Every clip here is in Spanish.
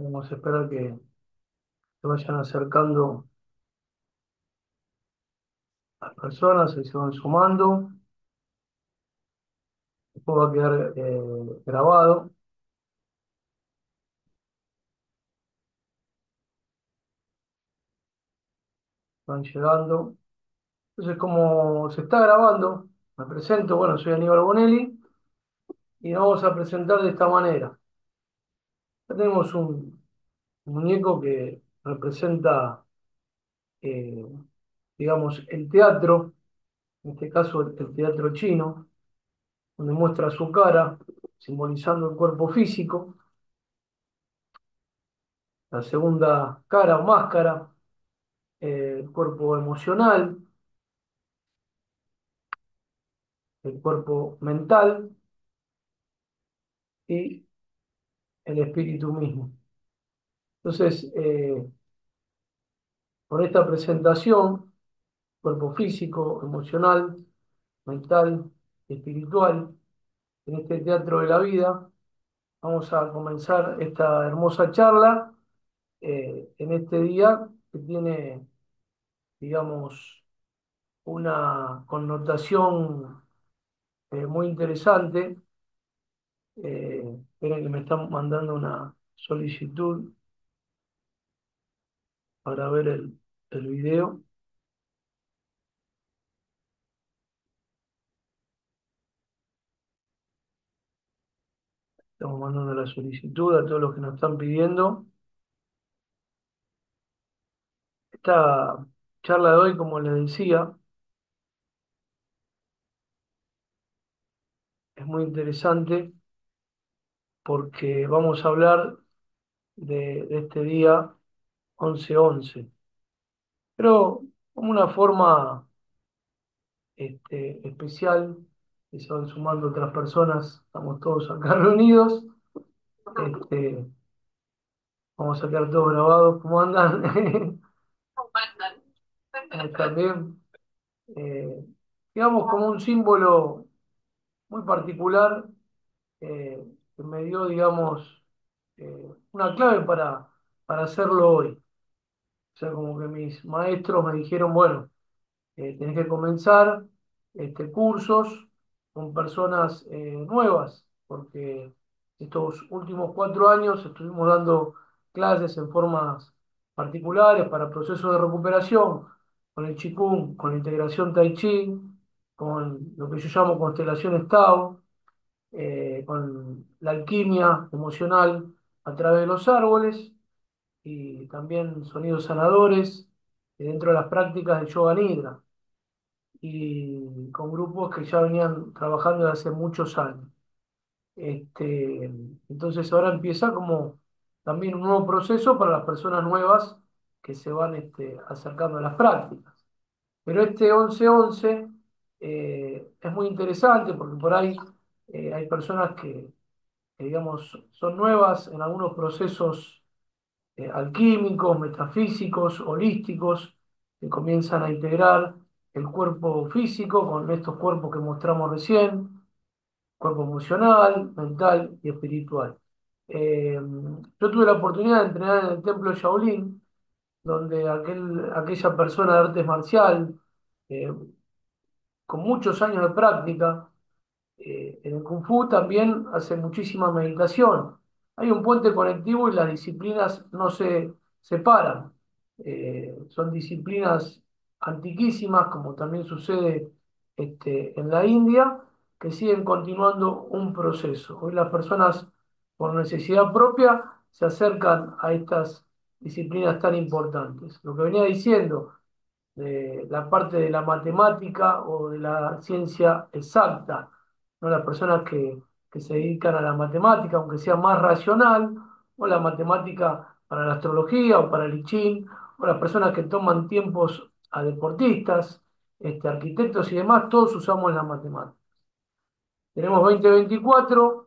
Vamos a esperar que se vayan acercando las personas y se van sumando. Después va a quedar grabado. Van llegando. Entonces, como se está grabando, me presento. Bueno, soy Aníbal Bonelli y nos vamos a presentar de esta manera. Ya tenemos un muñeco que representa, eh, digamos, el teatro, en este caso el teatro chino, donde muestra su cara, simbolizando el cuerpo físico. La segunda cara o máscara, el cuerpo emocional, el cuerpo mental y el espíritu mismo. Entonces, con esta presentación, cuerpo físico, emocional, mental, espiritual, en este teatro de la vida, vamos a comenzar esta hermosa charla en este día que tiene, digamos, una connotación muy interesante. Esperen que me están mandando una solicitud para ver el video. Estamos mandando la solicitud a todos los que nos están pidiendo. Esta charla de hoy, como les decía, es muy interesante porque vamos a hablar de este día 11-11, pero como una forma especial, que se van sumando otras personas, estamos todos acá reunidos. Este, Vamos a quedar todos grabados. ¿Cómo andan? También, eh, digamos, como un símbolo muy particular que me dio, digamos, una clave para hacerlo hoy. O sea, como que mis maestros me dijeron, bueno, tenés que comenzar cursos con personas nuevas, porque estos últimos 4 años estuvimos dando clases en formas particulares para procesos de recuperación, con el Qigong, con la integración Tai Chi, con lo que yo llamo constelaciones Tao, con la alquimia emocional a través de los árboles y también sonidos sanadores dentro de las prácticas de Yoga Nidra y con grupos que ya venían trabajando desde hace muchos años. Este, entonces ahora empieza como también un nuevo proceso para las personas nuevas que se van acercando a las prácticas. Pero este 11-11 es muy interesante porque por ahí hay personas que, digamos, son nuevas en algunos procesos alquímicos, metafísicos, holísticos, que comienzan a integrar el cuerpo físico con estos cuerpos que mostramos recién, cuerpo emocional, mental y espiritual. Yo tuve la oportunidad de entrenar en el templo de Shaolin, donde aquella persona de artes marcial, eh, con muchos años de práctica, en el Kung Fu también hace muchísima meditación. Hay un puente conectivo y las disciplinas no se separan. Son disciplinas antiquísimas, como también sucede en la India, que siguen continuando un proceso. Hoy las personas, por necesidad propia, se acercan a estas disciplinas tan importantes. Lo que venía diciendo de la parte de la matemática o de la ciencia exacta, ¿no? Las personas que se dedican a la matemática, aunque sea más racional, o la matemática para la astrología o para el I Ching, o las personas que toman tiempos a deportistas, arquitectos y demás, todos usamos la matemática. Tenemos 2024,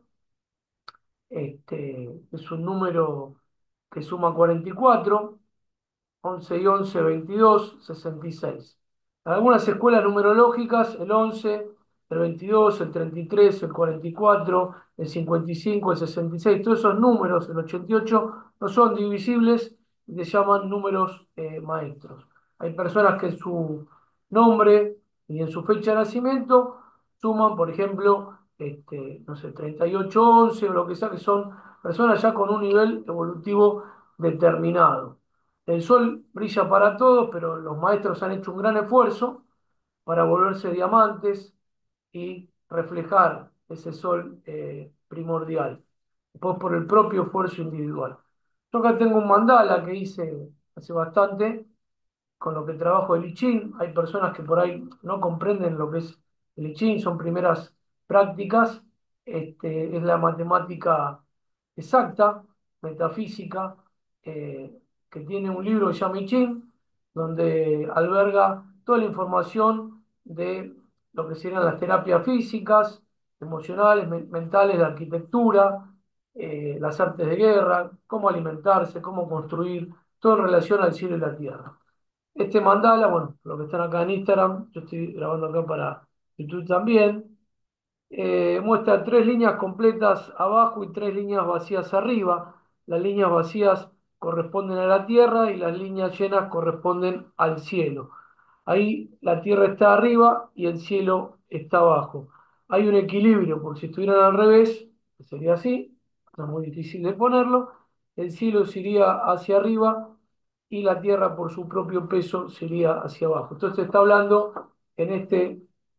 es un número que suma 44, 11 y 11, 22, 66. En algunas escuelas numerológicas, el 11 el 22, el 33, el 44, el 55, el 66, todos esos números, el 88, no son divisibles y se llaman números maestros. Hay personas que en su nombre y en su fecha de nacimiento suman, por ejemplo, no sé, 38, 11 o lo que sea, que son personas ya con un nivel evolutivo determinado. El sol brilla para todos, pero los maestros han hecho un gran esfuerzo para volverse diamantes y reflejar ese sol primordial, después por el propio esfuerzo individual. Yo acá tengo un mandala que hice hace bastante, con lo que trabajo el I Ching. Hay personas que por ahí no comprenden lo que es el I Ching, son primeras prácticas, es la matemática exacta, metafísica, que tiene un libro que se llama I Ching, donde alberga toda la información de lo que serían las terapias físicas, emocionales, mentales, de arquitectura, las artes de guerra, cómo alimentarse, cómo construir, todo en relación al cielo y la tierra. Este mandala, bueno, los que están acá en Instagram, yo estoy grabando acá para YouTube también, muestra tres líneas completas abajo y tres líneas vacías arriba. Las líneas vacías corresponden a la tierra y las líneas llenas corresponden al cielo. Ahí la tierra está arriba y el cielo está abajo. Hay un equilibrio, porque si estuvieran al revés, sería así, no es muy difícil de ponerlo, el cielo se iría hacia arriba y la tierra por su propio peso se iría hacia abajo. Entonces está hablando en este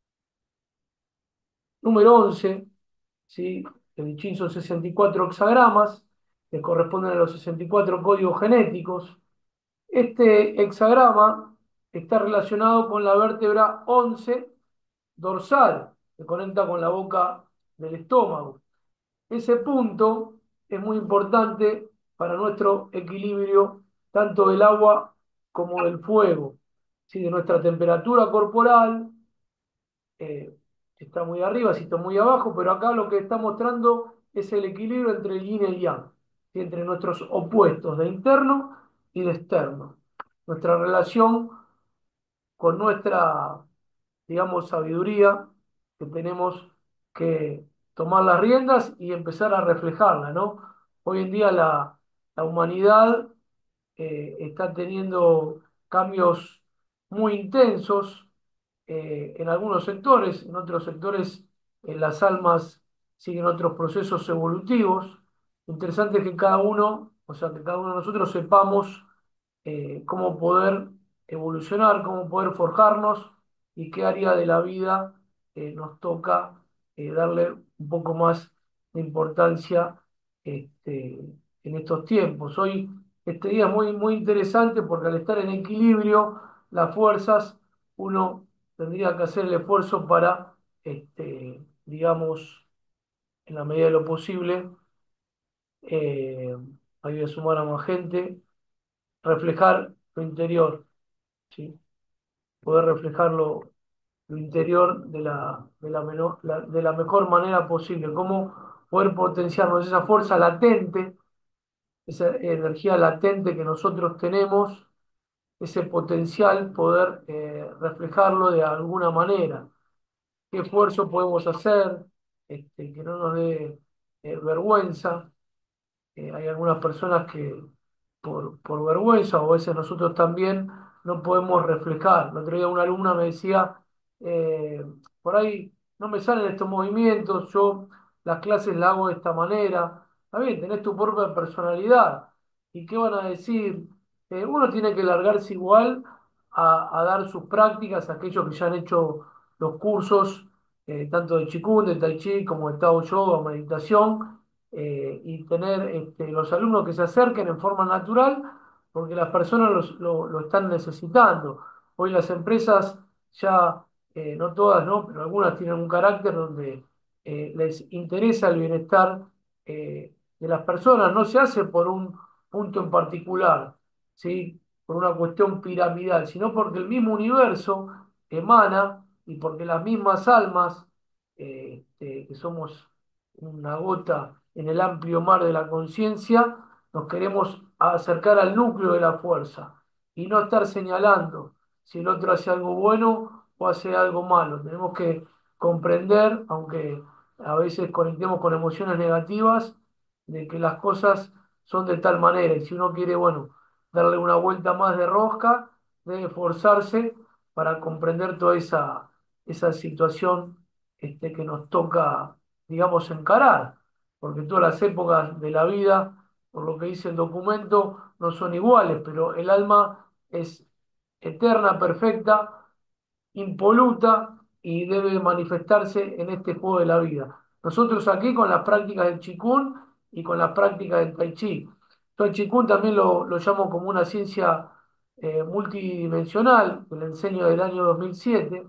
número 11, ¿sí? El chin son 64 hexagramas, que corresponden a los 64 códigos genéticos. Este hexagrama está relacionado con la vértebra 11 dorsal, que conecta con la boca del estómago. Ese punto es muy importante para nuestro equilibrio, tanto del agua como del fuego, ¿sí? De nuestra temperatura corporal, eh, si está muy arriba, si está muy abajo, pero acá lo que está mostrando es el equilibrio entre el yin y el yang, ¿sí? Entre nuestros opuestos de interno y de externo. Nuestra relación con nuestra, digamos, sabiduría, que tenemos que tomar las riendas y empezar a reflejarla, ¿no? Hoy en día la humanidad está teniendo cambios muy intensos en algunos sectores, en otros sectores las almas siguen otros procesos evolutivos. Lo interesante es que cada uno, o sea, que cada uno de nosotros sepamos cómo poder evolucionar, cómo poder forjarnos y qué área de la vida nos toca darle un poco más de importancia este, en estos tiempos. Hoy, este día es muy, muy interesante porque al estar en equilibrio, las fuerzas, uno tendría que hacer el esfuerzo para, digamos, en la medida de lo posible, eh, ayudar a sumar a más gente, reflejar lo interior, ¿sí? Poder reflejar lo interior de la mejor manera posible, cómo poder potenciarnos esa fuerza latente, esa energía latente que nosotros tenemos, ese potencial, poder reflejarlo de alguna manera. ¿Qué esfuerzo podemos hacer que no nos dé vergüenza? Hay algunas personas que por vergüenza, o a veces nosotros también, no podemos reflejar. El otro día una alumna me decía, eh, por ahí no me salen estos movimientos, yo las clases las hago de esta manera. Está bien, tenés tu propia personalidad. ¿Y qué van a decir? Uno tiene que largarse igual a dar sus prácticas a aquellos que ya han hecho los cursos, tanto de Qigong, de Tai Chi, como de Tao Yoga, meditación, y tener los alumnos que se acerquen en forma natural, porque las personas lo están necesitando. Hoy las empresas ya, no todas, ¿no? Pero algunas tienen un carácter donde les interesa el bienestar de las personas, no se hace por un punto en particular, ¿sí? Por una cuestión piramidal, sino porque el mismo universo emana y porque las mismas almas, que somos una gota en el amplio mar de la conciencia, nos queremos acercar al núcleo de la fuerza y no estar señalando si el otro hace algo bueno o hace algo malo. Tenemos que comprender, aunque a veces conectemos con emociones negativas, de que las cosas son de tal manera. Y si uno quiere, bueno, darle una vuelta más de rosca, debe esforzarse para comprender toda esa situación que nos toca, digamos, encarar. Porque todas las épocas de la vida, por lo que dice el documento, no son iguales, pero el alma es eterna, perfecta, impoluta y debe manifestarse en este juego de la vida. Nosotros aquí con las prácticas del Qigong y con las prácticas del Tai Chi. Yo el Qigong también lo llamo como una ciencia multidimensional, que le enseño del año 2007,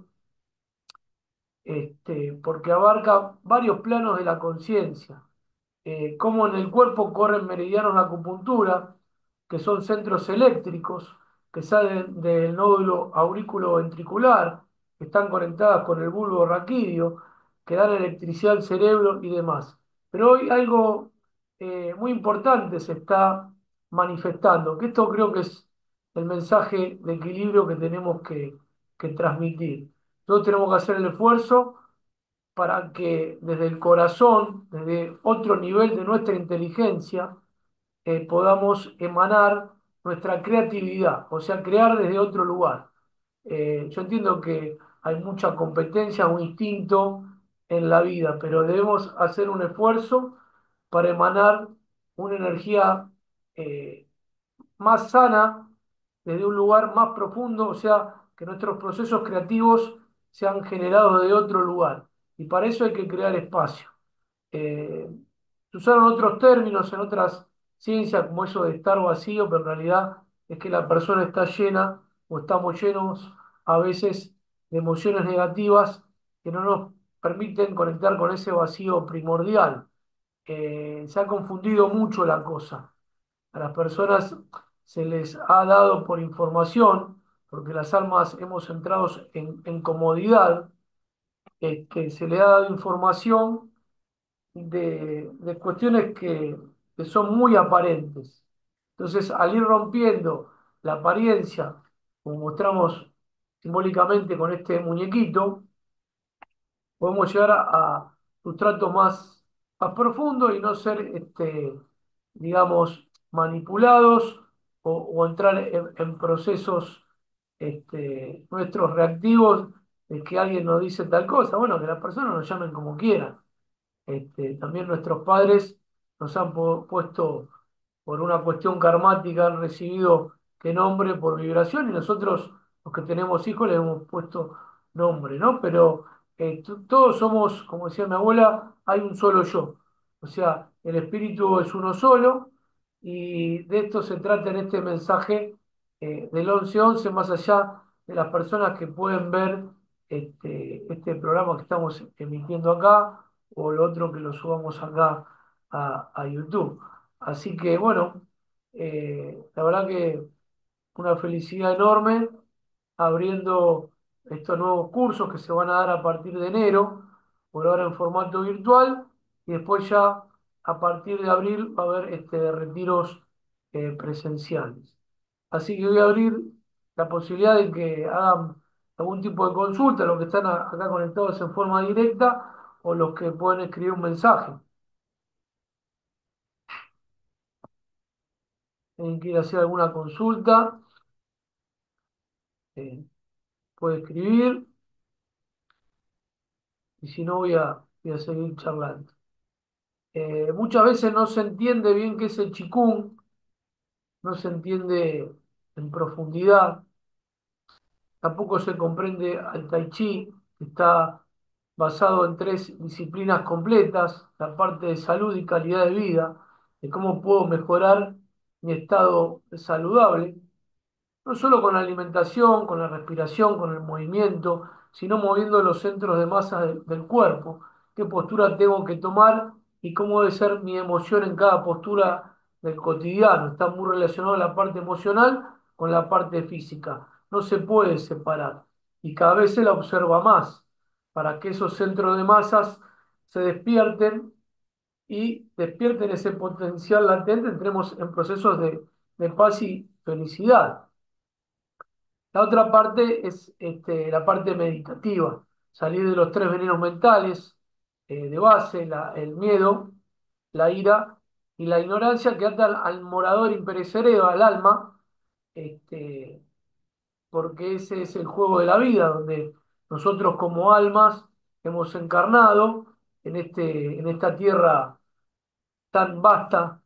porque abarca varios planos de la conciencia, cómo en el cuerpo corren meridianos de acupuntura, que son centros eléctricos que salen del nódulo aurículo-ventricular, que están conectadas con el bulbo raquídeo, que dan electricidad al cerebro y demás. Pero hoy algo muy importante se está manifestando, que esto creo que es el mensaje de equilibrio que tenemos que transmitir. Todos tenemos que hacer el esfuerzo para que desde el corazón, desde otro nivel de nuestra inteligencia, podamos emanar nuestra creatividad, o sea, crear desde otro lugar. Yo entiendo que hay mucha competencia o instinto en la vida, pero debemos hacer un esfuerzo para emanar una energía más sana, desde un lugar más profundo, o sea, que nuestros procesos creativos sean generados de otro lugar. Y para eso hay que crear espacio. Eh, Se usaron otros términos en otras ciencias, como eso de estar vacío, pero en realidad es que la persona está llena o estamos llenos a veces de emociones negativas que no nos permiten conectar con ese vacío primordial. Se ha confundido mucho la cosa. A las personas se les ha dado por información, porque las almas hemos entrado en comodidad, se le ha dado información de cuestiones que son muy aparentes. Entonces, al ir rompiendo la apariencia, como mostramos simbólicamente con este muñequito, podemos llegar a sustratos más profundos y no ser, digamos, manipulados o entrar en procesos nuestros reactivos de que alguien nos dice tal cosa. Bueno, que las personas nos llamen como quieran. También nuestros padres nos han puesto por una cuestión karmática, han recibido que nombre por vibración y nosotros, los que tenemos hijos, le hemos puesto nombre, ¿no? Pero todos somos, como decía mi abuela, hay un solo yo. O sea, el espíritu es uno solo y de esto se trata en este mensaje del 11-11, más allá de las personas que pueden ver este programa que estamos emitiendo acá o lo otro que lo subamos acá a YouTube. Así que bueno, la verdad que una felicidad enorme abriendo estos nuevos cursos que se van a dar a partir de enero, por ahora en formato virtual, y después ya a partir de abril va a haber retiros presenciales. Así que voy a abrir la posibilidad de que hagan algún tipo de consulta, los que están acá conectados en forma directa o los que pueden escribir un mensaje. Alguien quiere hacer alguna consulta, eh, puede escribir, y si no voy a seguir charlando. Muchas veces no se entiende bien qué es el Qigong, no se entiende en profundidad, tampoco se comprende al Tai Chi, que está basado en tres disciplinas completas, la parte de salud y calidad de vida, de cómo puedo mejorar mi estado saludable no solo con la alimentación, con la respiración, con el movimiento, sino moviendo los centros de masa del cuerpo, qué postura tengo que tomar y cómo debe ser mi emoción en cada postura del cotidiano. Está muy relacionado la parte emocional con la parte física. No se puede separar y cada vez se la observa más para que esos centros de masas se despierten y despierten ese potencial latente, entremos en procesos de paz y felicidad. La otra parte es la parte meditativa. salir de los tres venenos mentales de base, el miedo, la ira y la ignorancia que atan al morador imperecedero, al alma, este, porque ese es el juego de la vida, donde nosotros como almas hemos encarnado en esta tierra tan vasta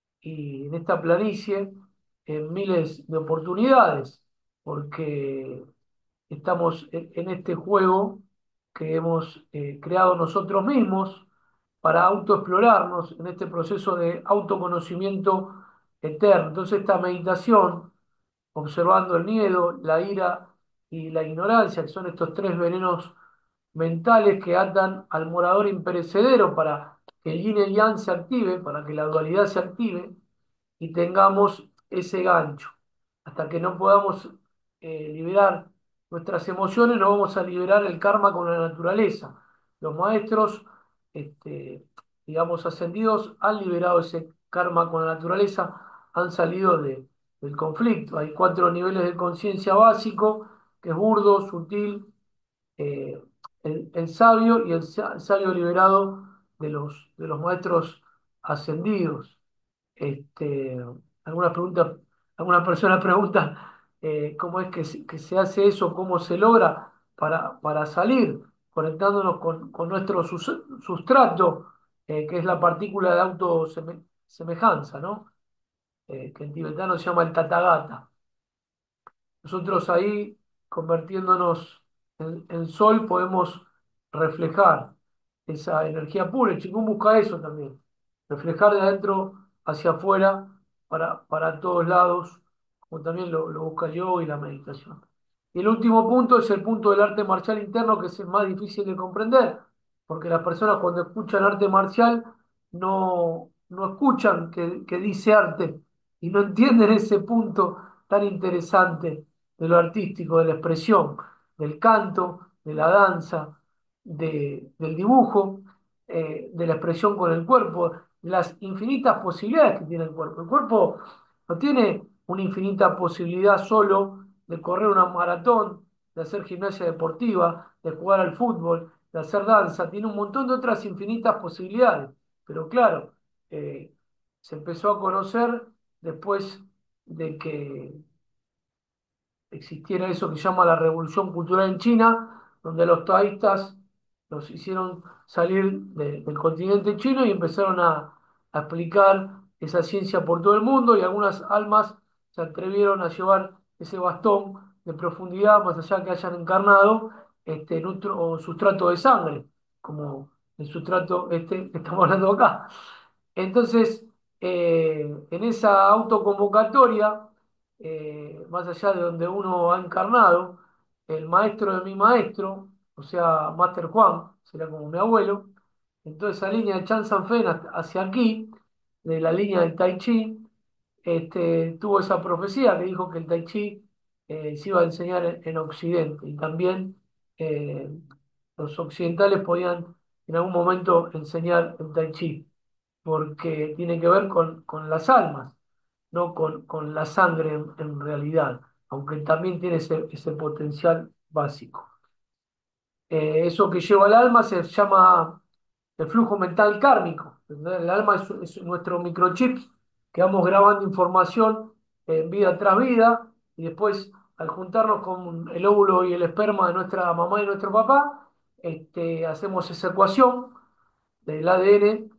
y en esta planicie en miles de oportunidades, porque estamos en este juego que hemos creado nosotros mismos para autoexplorarnos en este proceso de autoconocimiento eterno. Entonces esta meditación, observando el miedo, la ira y la ignorancia, que son estos tres venenos mentales que atan al morador imperecedero para que el yin y el yang se active, para que la dualidad se active, y tengamos ese gancho. Hasta que no podamos liberar nuestras emociones, no vamos a liberar el karma con la naturaleza. Los maestros, este, digamos, ascendidos, han liberado ese karma con la naturaleza, han salido del conflicto. Hay cuatro niveles de conciencia básico, que es burdo, sutil, eh, el sabio y el sabio liberado de los maestros ascendidos. Este, algunas preguntas, algunas personas preguntan cómo es que se hace eso, cómo se logra para salir, conectándonos con nuestro sustrato, que es la partícula de autosemejanza, ¿no? Que en tibetano se llama el tathagata. Nosotros ahí, convirtiéndonos en sol, podemos reflejar esa energía pura. El Qigong busca eso también, reflejar de adentro hacia afuera para todos lados, como también lo busca yo y la meditación. Y el último punto es el punto del arte marcial interno, que es el más difícil de comprender, porque las personas cuando escuchan arte marcial no escuchan que dice arte y no entienden ese punto tan interesante de lo artístico, de la expresión, del canto, de la danza, del dibujo, de la expresión con el cuerpo, las infinitas posibilidades que tiene el cuerpo. El cuerpo no tiene una infinita posibilidad solo de correr una maratón, de hacer gimnasia deportiva, de jugar al fútbol, de hacer danza, tiene un montón de otras infinitas posibilidades. Pero claro, se empezó a conocer después de que existiera eso que se llama la revolución cultural en China, donde los taoístas los hicieron salir del continente chino y empezaron a explicar esa ciencia por todo el mundo y algunas almas se atrevieron a llevar ese bastón de profundidad más allá que hayan encarnado en otro sustrato de sangre, como el sustrato este que estamos hablando acá. Entonces, en esa autoconvocatoria, más allá de donde uno ha encarnado, el maestro de mi maestro, o sea, Master Juan, será como mi abuelo, en toda esa línea de Chan San Fen hacia aquí, de la línea del Tai Chi, tuvo esa profecía que dijo que el Tai Chi se iba a enseñar en Occidente y también eh, los occidentales podían en algún momento enseñar el Tai Chi porque tiene que ver con las almas, no con la sangre en realidad, aunque también tiene ese potencial básico. Eso que lleva al alma se llama el flujo mental kármico. ¿Entendés? El alma es nuestro microchip que vamos grabando información vida tras vida y después al juntarnos con el óvulo y el esperma de nuestra mamá y nuestro papá, hacemos esa ecuación del ADN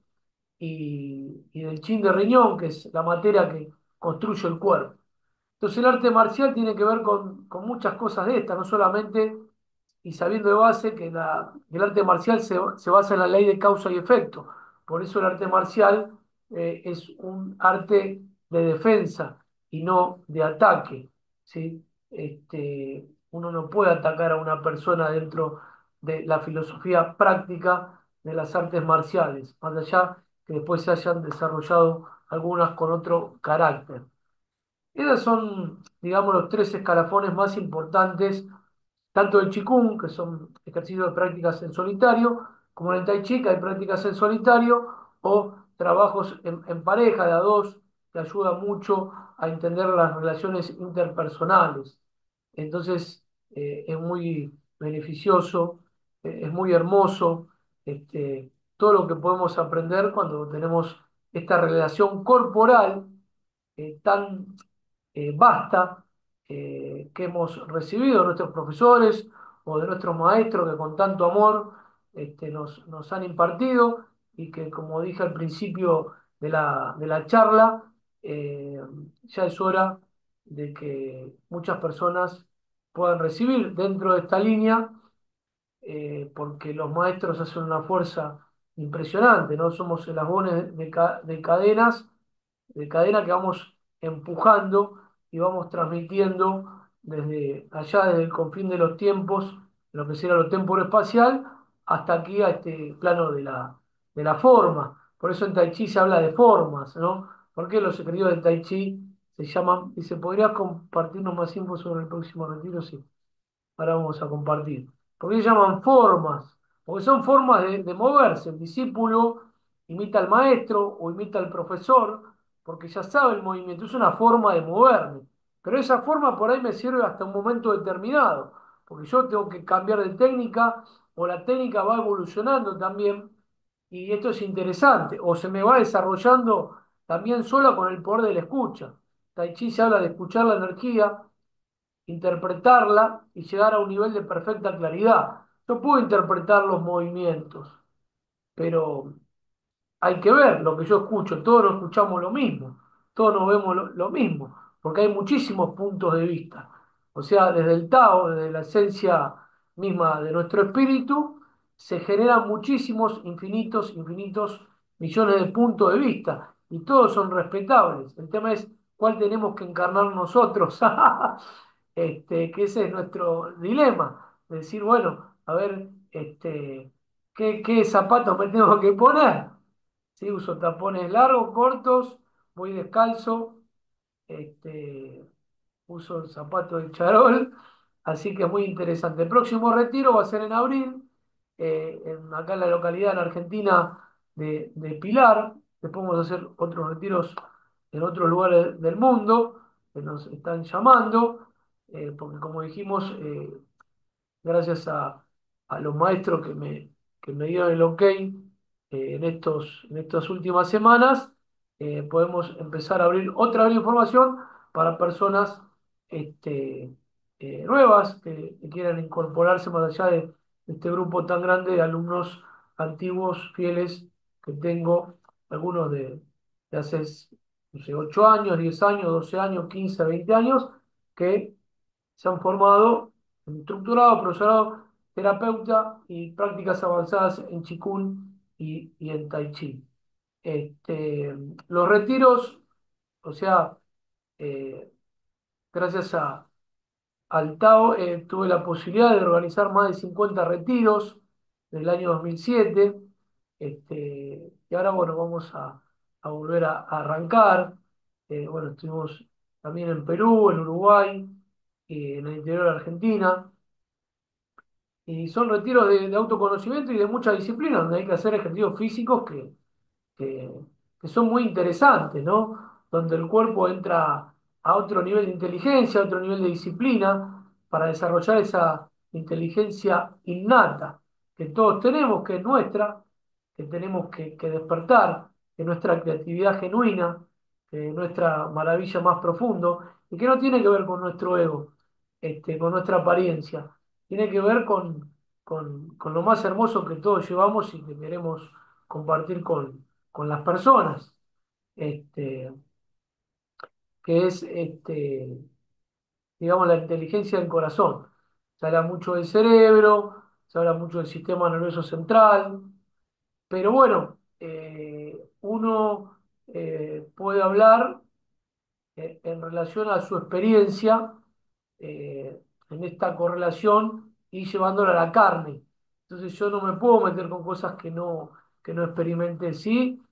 y del chin de riñón, que es la materia que construye el cuerpo. Entonces el arte marcial tiene que ver con muchas cosas de estas, no solamente, y sabiendo de base que el arte marcial se basa en la ley de causa y efecto. Por eso el arte marcial es un arte de defensa y no de ataque, ¿sí? Uno no puede atacar a una persona dentro de la filosofía práctica de las artes marciales, más allá que después se hayan desarrollado algunas con otro carácter. Esos son, digamos, los tres escalafones más importantes, tanto del Qigong, que son ejercicios de prácticas en solitario, como en el Tai Chi, que hay prácticas en solitario, o trabajos en pareja de a dos, que ayuda mucho a entender las relaciones interpersonales. Entonces, es muy beneficioso es muy hermoso todo lo que podemos aprender cuando tenemos esta relación corporal tan vasta que hemos recibido de nuestros profesores o de nuestros maestros que con tanto amor nos han impartido y que, como dije al principio de la charla, eh, ya es hora de que muchas personas puedan recibir dentro de esta línea porque los maestros hacen una fuerza impresionante, ¿no? Somos eslabones de cadenas, de cadena que vamos empujando y vamos transmitiendo desde allá, desde el confín de los tiempos, lo que será lo espacial hasta aquí a este plano de la forma. Por eso en Tai Chi se habla de formas, ¿no? ¿Por qué los secretos del Tai Chi se llaman? Y se podría compartirnos más info sobre el próximo retiro, sí. Ahora vamos a compartir. ¿Por qué se llaman formas? Porque son formas de moverse. El discípulo imita al maestro o imita al profesor porque ya sabe el movimiento. Es una forma de moverme. Pero esa forma por ahí me sirve hasta un momento determinado. Porque yo tengo que cambiar de técnica o la técnica va evolucionando también. Y esto es interesante. O se me va desarrollando también sola con el poder de la escucha. Tai Chi se habla de escuchar la energía, interpretarla y llegar a un nivel de perfecta claridad. Yo puedo interpretar los movimientos, pero hay que ver lo que yo escucho. Todos no escuchamos lo mismo, todos no vemos lo mismo, porque hay muchísimos puntos de vista. O sea, desde el Tao, desde la esencia misma de nuestro espíritu, se generan muchísimos, infinitos millones de puntos de vista y todos son respetables. El tema es cuál tenemos que encarnar nosotros. Que ese es nuestro dilema. Decir, bueno, a ver, qué zapatos me tengo que poner? ¿Sí? Uso tapones largos, cortos, voy descalzo, este, uso zapatos de charol, así que es muy interesante. El próximo retiro va a ser en abril, acá en la localidad en Argentina de Pilar. Después vamos a hacer otros retiros en otros lugares del mundo que nos están llamando, porque como dijimos, gracias a los maestros que me dieron el ok en estas últimas semanas, podemos empezar a abrir otra vez información para personas este, nuevas que quieran incorporarse más allá de este grupo tan grande de alumnos antiguos, fieles, que tengo, algunos de hace, no sé, 8 años, 10 años, 12 años, 15 20 años, que se han formado en instructorado, profesorado, terapeuta y prácticas avanzadas en Qigong y en Tai Chi. Los retiros, o sea, eh, gracias al Tao, tuve la posibilidad de organizar más de 50 retiros del año 2007. Y ahora, bueno, vamos a volver a arrancar. Bueno, estuvimos también en Perú, en Uruguay, y en el interior de Argentina. Y son retiros de autoconocimiento y de mucha disciplina, donde hay que hacer ejercicios físicos que, que son muy interesantes, ¿no? Donde el cuerpo entra a otro nivel de inteligencia, a otro nivel de disciplina, para desarrollar esa inteligencia innata que todos tenemos, que es nuestra, que tenemos que despertar, que es nuestra creatividad genuina, que es nuestra maravilla más profundo, y que no tiene que ver con nuestro ego, con nuestra apariencia, tiene que ver con lo más hermoso que todos llevamos y que queremos compartir con las personas, este, que es, digamos, la inteligencia del corazón. Se habla mucho del cerebro, se habla mucho del sistema nervioso central, pero bueno, uno puede hablar en relación a su experiencia en esta correlación y llevándola a la carne. Entonces yo no me puedo meter con cosas que no experimenté. Sí,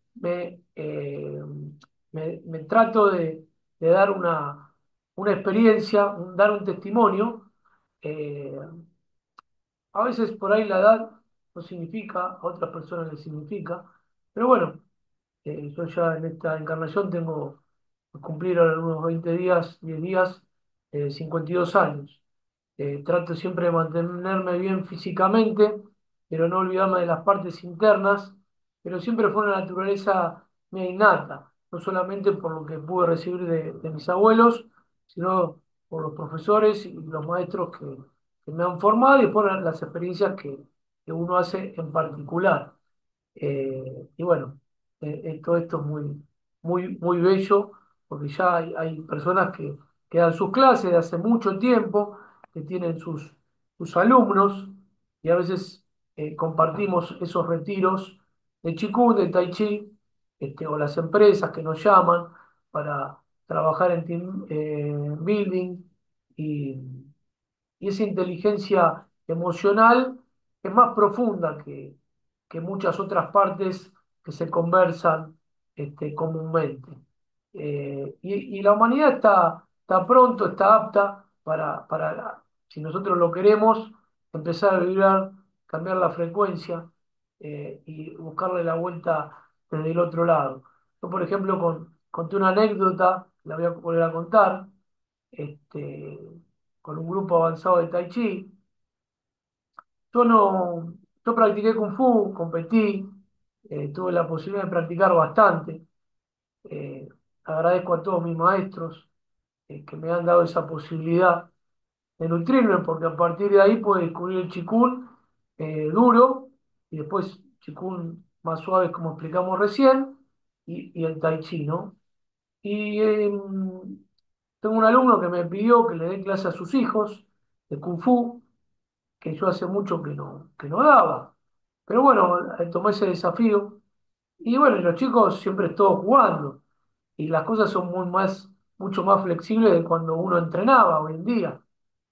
me trato de dar una experiencia, dar un testimonio. eh, a veces por ahí la edad no significa, a otras personas les significa, pero bueno, yo ya en esta encarnación tengo que cumplir ahora en unos 20 días, 10 días, 52 años. Trato siempre de mantenerme bien físicamente, pero no olvidarme de las partes internas, pero siempre fue una naturaleza mía innata, no solamente por lo que pude recibir de mis abuelos, sino por los profesores y los maestros que me han formado y por las experiencias que uno hace en particular. Y bueno, todo esto es muy bello, porque ya hay personas que dan sus clases de hace mucho tiempo, que tienen sus alumnos, y a veces compartimos esos retiros de Qigong, de Tai Chi, o las empresas que nos llaman para trabajar en team building y esa inteligencia emocional es más profunda que muchas otras partes que se conversan comúnmente. Y la humanidad está pronto, está apta para, si nosotros lo queremos, empezar a vibrar, cambiar la frecuencia y buscarle la vuelta desde el otro lado. Yo, por ejemplo, conté una anécdota, la voy a volver a contar, este, con un grupo avanzado de Tai Chi. Yo no, yo practiqué Kung Fu, competí, tuve la posibilidad de practicar bastante. Eh, Agradezco a todos mis maestros que me han dado esa posibilidad de nutrirme, porque a partir de ahí pude descubrir el Qigong duro y después Qigong más suave, como explicamos recién, y el Tai Chi, ¿no? Y tengo un alumno que me pidió que le dé clase a sus hijos de Kung Fu, que yo hace mucho que no daba. Pero bueno, tomé ese desafío. Y bueno, y los chicos siempre estuvo jugando. Y las cosas son mucho más flexibles de cuando uno entrenaba hoy en día.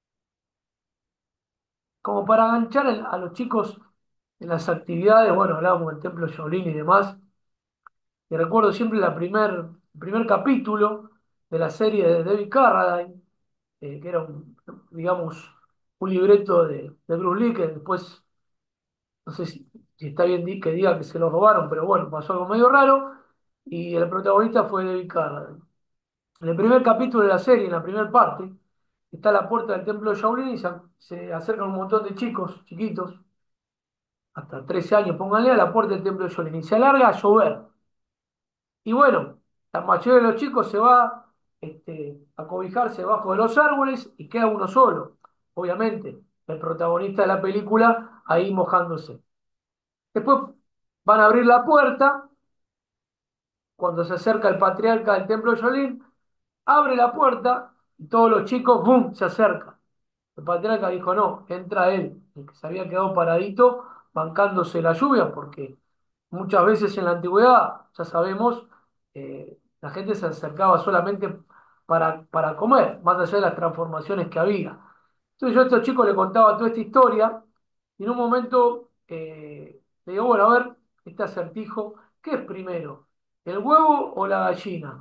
Como para enganchar a los chicos en las actividades, bueno, hablábamos del templo Shaolin y demás. Y recuerdo siempre el primer capítulo de la serie de David Carradine, que era digamos, un libreto de Bruce Lee, que después, no sé si está bien que diga que se lo robaron, pero bueno, pasó algo medio raro, y el protagonista fue David Carradine. En el primer capítulo de la serie, en la primera parte, está la puerta del templo de Shaolin y se acercan un montón de chicos, chiquitos, hasta 13 años, pónganle, a la puerta del templo de Shaolin, y se alarga a llover. Y bueno, la mayoría de los chicos se va a cobijarse debajo de los árboles y queda uno solo. Obviamente, el protagonista de la película ahí mojándose. Después van a abrir la puerta, cuando se acerca el patriarca del templo de Shaolin, abre la puerta y todos los chicos, ¡bum!, se acercan. El patriarca dijo, no, entra él, el que se había quedado paradito bancándose la lluvia, porque muchas veces en la antigüedad, ya sabemos, la gente se acercaba solamente para comer, más allá de las transformaciones que había. Entonces yo a estos chicos les contaba toda esta historia y en un momento le digo, bueno, a ver, este acertijo, ¿qué es primero? ¿El huevo o la gallina?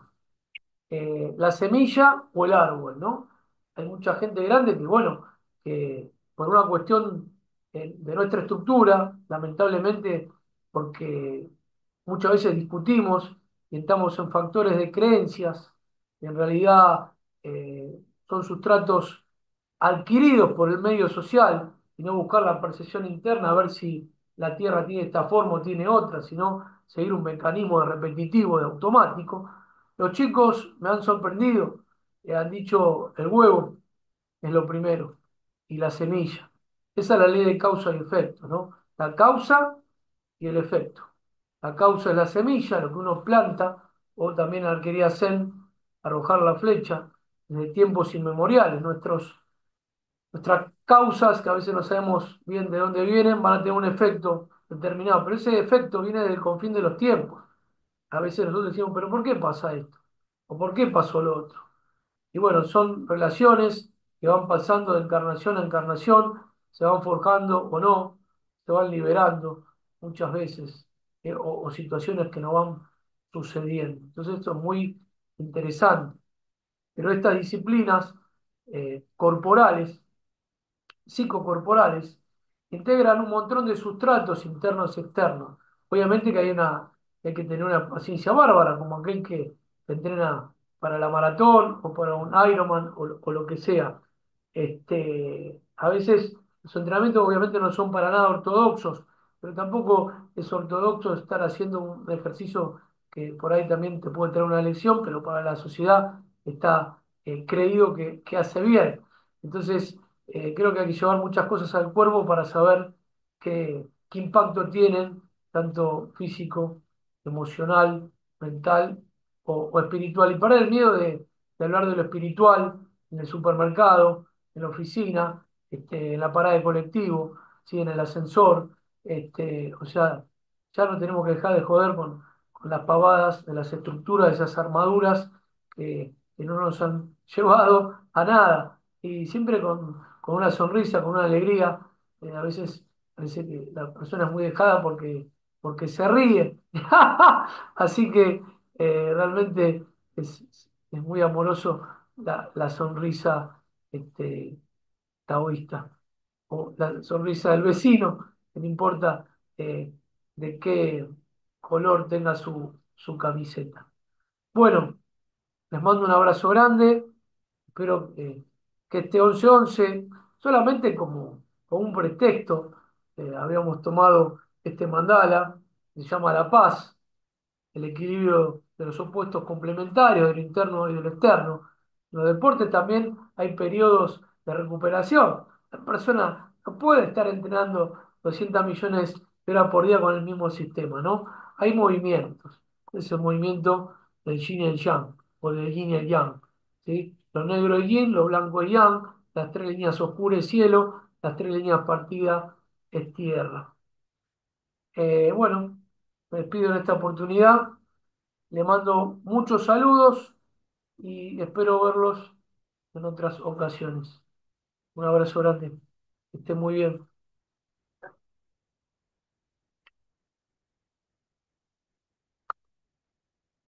La semilla o el árbol, ¿no? Hay mucha gente grande que, bueno, que por una cuestión de nuestra estructura, lamentablemente, porque muchas veces discutimos y estamos en factores de creencias, y en realidad son sustratos adquiridos por el medio social, y no buscar la percepción interna a ver si la Tierra tiene esta forma o tiene otra, sino seguir un mecanismo de repetitivo, de automático. Los chicos me han sorprendido, han dicho el huevo es lo primero y la semilla. Esa es la ley de causa y efecto, ¿no? La causa y el efecto. La causa es la semilla, lo que uno planta, o también la arquería Zen, arrojar la flecha, desde tiempos inmemoriales. Nuestras causas, que a veces no sabemos bien de dónde vienen, van a tener un efecto determinado, pero ese efecto viene del confín de los tiempos. A veces nosotros decimos, pero ¿por qué pasa esto? ¿O por qué pasó lo otro? Y bueno, son relaciones que van pasando de encarnación a encarnación, se van forjando o no, se van liberando muchas veces, o situaciones que no van sucediendo. Entonces esto es muy interesante. Pero estas disciplinas corporales, psicocorporales, integran un montón de sustratos internos y externos. Obviamente que hay que tener una paciencia bárbara, como aquel que entrena para la maratón o para un Ironman o lo que sea. A veces Los entrenamientos obviamente no son para nada ortodoxos, pero tampoco es ortodoxo estar haciendo un ejercicio que por ahí también te puede traer una lesión, pero para la sociedad está creído que hace bien. Entonces, creo que hay que llevar muchas cosas al cuerpo para saber qué impacto tienen, tanto físico, emocional, mental o espiritual. Y parar el miedo de hablar de lo espiritual en el supermercado, en la oficina, en la parada de colectivo, ¿sí? En el ascensor. O sea, ya no tenemos que dejar de joder con las pavadas de las estructuras, de esas armaduras que no nos han llevado a nada. Y siempre con una sonrisa, con una alegría. A veces parece que la persona es muy dejada porque se ríe. Así que realmente es muy amoroso la sonrisa taoísta o la sonrisa del vecino, que no importa eh, de qué color tenga su camiseta. Bueno, les mando un abrazo grande, espero que este 11-11, solamente como un pretexto, habíamos tomado este mandala, se llama La Paz, el equilibrio de los opuestos complementarios, del interno y del externo. En los deportes también hay periodos de recuperación. La persona no puede estar entrenando 200 millones de horas por día con el mismo sistema, ¿no? Hay movimientos. Es el movimiento del yin y el yang, o del yin y el yang, ¿sí? Lo negro es yin, lo blanco es yang, las tres líneas oscuras es cielo, las tres líneas partidas es tierra. Bueno, me despido en esta oportunidad. Le mando muchos saludos y espero verlos en otras ocasiones. Un abrazo grande. Que estén muy bien.